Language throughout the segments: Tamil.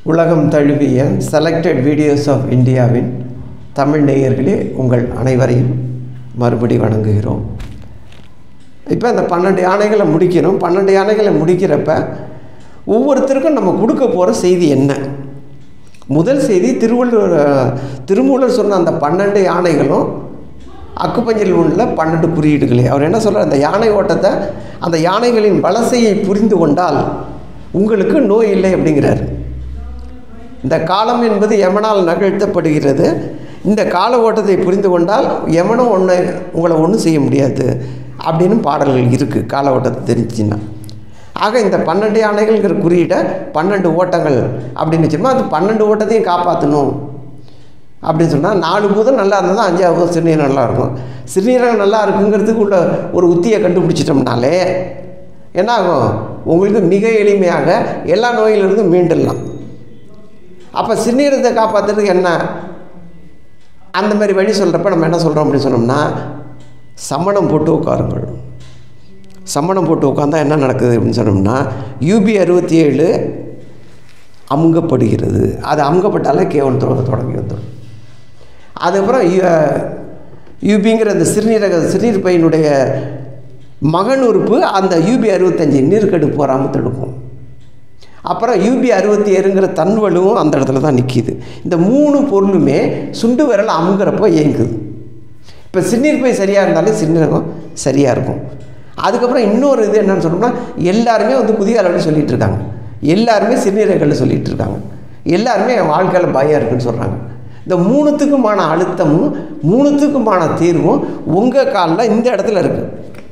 உலகம் தழுவிய செலக்டட் வீடியோஸ் ஆஃப் இந்தியாவின் தமிழ் நேயர்களே உங்கள் அனைவரையும் மறுபடி வணங்குகிறோம். இப்போ அந்த 12 யானைகளை முடிக்கிறோம். 12 யானைகளை முடிக்கிறப்ப ஒவ்வொருத்தருக்கும் நம்ம கொடுக்க போகிற செய்தி என்ன? முதல் செய்தி திருமூலர் சொன்ன அந்த 12 யானைகளும் அக்குப்பஞ்சில் உள்ள 12 குறியீடுகளே. அவர் என்ன சொல்கிறார்? அந்த யானை ஓட்டத்தை, அந்த யானைகளின் வலசையை புரிந்து கொண்டால் உங்களுக்கு நோய் இல்லை அப்படிங்கிறார். இந்த காலம் என்பது யமனால் நகழ்த்தப்படுகிறது. இந்த கால ஓட்டத்தை புரிந்து கொண்டால் யமனும் உங்களை ஒன்றும் செய்ய முடியாது அப்படின்னு பாடல்கள் இருக்குது, கால ஓட்டத்தை தெரிஞ்சிச்சின்னா. ஆக இந்த 12 யானைகள்ங்கிற குறியீட்டை 12 ஓட்டங்கள் அப்படின்னு வச்சோம்னா அது 12 ஓட்டத்தையும் காப்பாற்றணும் அப்படின்னு சொன்னால் 4 பூதம் நல்லா இருந்தால் தான் 5ஆவது பூதம் சிறுநீரகம் நல்லா இருக்கும். சிறுநீரகம் நல்லா இருக்குங்கிறதுக்கு உள்ள ஒரு உத்தியை கண்டுபிடிச்சிட்டோம்னாலே என்ன ஆகும்? உங்களுக்கு மிக எளிமையாக எல்லா நோயிலிருந்தும் மீண்டுடலாம். அப்போ சிறுநீரகத்தை காப்பாற்றுறதுக்கு என்ன? அந்த மாதிரி வழி சொல்கிறப்ப நம்ம என்ன சொல்கிறோம் அப்படின்னு சொன்னோம்னா, சமணம் போட்டு உட்காருங்கள். சமணம் போட்டு உட்காந்தா என்ன நடக்குது அப்படின்னு சொன்னோம்னா, UB 67 அமுங்கப்படுகிறது. அது அமுங்கப்பட்டாலே கேவன் தொடங்கி வந்துடும். அதுக்கப்புறம் UBங்கிற அந்த சிறுநீர் பையனுடைய மகன் உறுப்பு அந்த UB 65 நீர்க்கெடுப்பு வராமல் தடுக்கும். அப்புறம் UB 67ங்கிற தன்வலுவும் அந்த இடத்துல தான் நிற்கிது. இந்த 3 பொருளுமே சுண்டு விரல் அமுங்கிறப்போ இயங்குது. இப்போ சிறுநீர் பை சரியாக இருந்தாலே சிறுநீரகம் சரியாக இருக்கும். அதுக்கப்புறம் இன்னொரு இது என்னன்னு சொன்னோம்னா, எல்லாருமே குதிகாலன்னு சொல்லிகிட்டு இருக்காங்க, எல்லாருமே சிறுநீரகங்கள் சொல்லிகிட்டு இருக்காங்க, எல்லாருமே என் வாழ்க்கையில் பயம் இருக்குதுன்னு சொல்கிறாங்க. இந்த 3த்துக்குமான அழுத்தமும் 3த்துக்குமான தீர்வும் உங்கள் காலில் இந்த இடத்துல இருக்குது.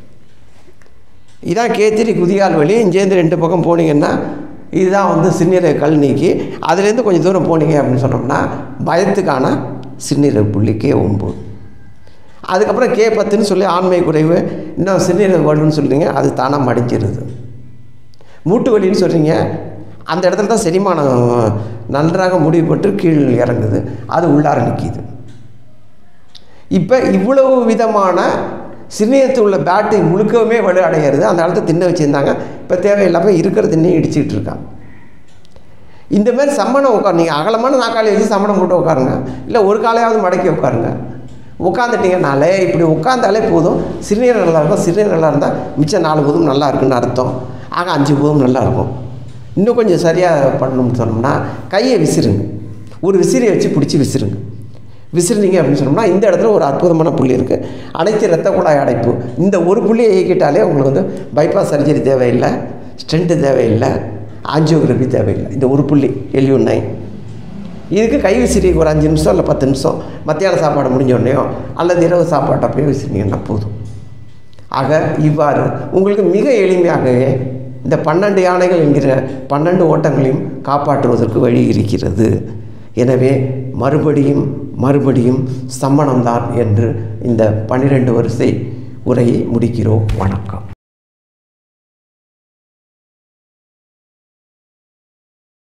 இதான் கேத்திரி குதிகால் வலி. இங்கேருந்து 2 பக்கம் போனீங்கன்னா இதுதான் சிறுநீரக கல் நீக்கி. அதுலேருந்து கொஞ்சம் தூரம் போனீங்க அப்படின்னு சொன்னோம்னா பயத்துக்கான சிறுநீரக புள்ளி K9. அதுக்கப்புறம் K10ன்னு சொல்லி ஆண்மை குறைவு, இன்னும் சிறுநீரக வலுன்னு சொல்கிறீங்க, அது தானாக மடிஞ்சிருது. மூட்டு வலின்னு சொல்கிறீங்க, அந்த இடத்துல தான் செரிமானம் நன்றாக முடிவுபட்டு கீழ் இறங்குது, அது உள்ளார நிற்கிது. இப்போ இவ்வளவு விதமான சிறுநீரத்தில் உள்ள பேட்டரி முழுக்கவுமே வலு அடைகிறது. அந்த காலத்தை திண்ணை வச்சுருந்தாங்க, இப்போ தேவையில்லாமல் இருக்கிற திண்ணையும் இடிச்சிக்கிட்டு இருக்காங்க. இந்த மாதிரி சமணம் உட்காரு, நீங்கள் அகலமான நாக்காளி வச்சு சமணம் போட்டு உட்காருங்க, இல்லை ஒரு காலையாவது மடக்கி உட்காருங்க. உட்காந்துட்டிங்கனாலே இப்படி உட்காந்தாலே போதும், சிறுநீரகம் நல்லா இருக்கும். சிறுநீரகம் நல்லா இருந்தால் மிச்சம் 4 பூதம் நல்லா இருக்குன்னு அர்த்தம். ஆக 5 பூதம் நல்லாயிருக்கும். இன்னும் கொஞ்சம் சரியாக பண்ணணும்னு சொன்னோம்னா கையை விசிறுங்க, ஒரு விசிறியை வச்சு பிடிச்சி விசிறுங்க. விசிறிங்க அப்படின்னு சொன்னோம்னா இந்த இடத்துல ஒரு அற்புதமான புள்ளி இருக்குது, அனைத்து இரத்த குழாய் அடைப்பு. இந்த ஒரு புள்ளியை இயக்கிட்டாலே உங்களுக்கு பைபாஸ் சர்ஜரி தேவையில்லை, ஸ்டென்ட்டு தேவையில்லை, ஆஞ்சியோகிராஃபி தேவையில்லை. இந்த ஒரு புள்ளி LU9 இதுக்கு கை விசிறி ஒரு 5 நிமிஷம் இல்லை 10 நிமிஷம் மத்தியான சாப்பாடு முடிஞ்சோடனையோ அல்லது இரவு சாப்பாட்டை போய் விசிறிங்கன்னா போதும். ஆக இவ்வாறு உங்களுக்கு மிக எளிமையாகவே இந்த 12 யானைகள் என்கிற 12 ஓட்டங்களையும் காப்பாற்றுவதற்கு வழி இருக்கிறது. எனவே மறுபடியும் சம்மணம்தான் என்று இந்த 12 வரிசை உரையை முடிக்கிறோம். வணக்கம்.